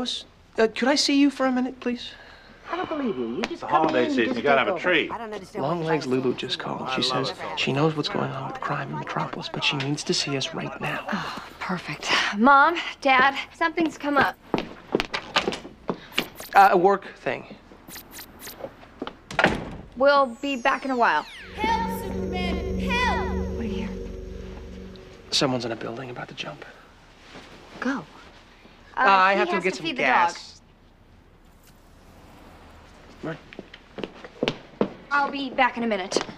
Lois, could I see you for a minute, please? I don't believe you. You just It's the come holiday in and season. just You gotta take have a over. treat. I don't understand. Longlegs Lulu just called. She says she knows what's going on with crime in Metropolis, but she needs to see us right now. Oh, perfect. Mom, Dad, something's come up. A work thing. We'll be back in a while. Help, Superman! Help! What do you hear? Someone's in a building about to jump. Go. I he have to has get some feed the gas. dog. Right. I'll be back in a minute.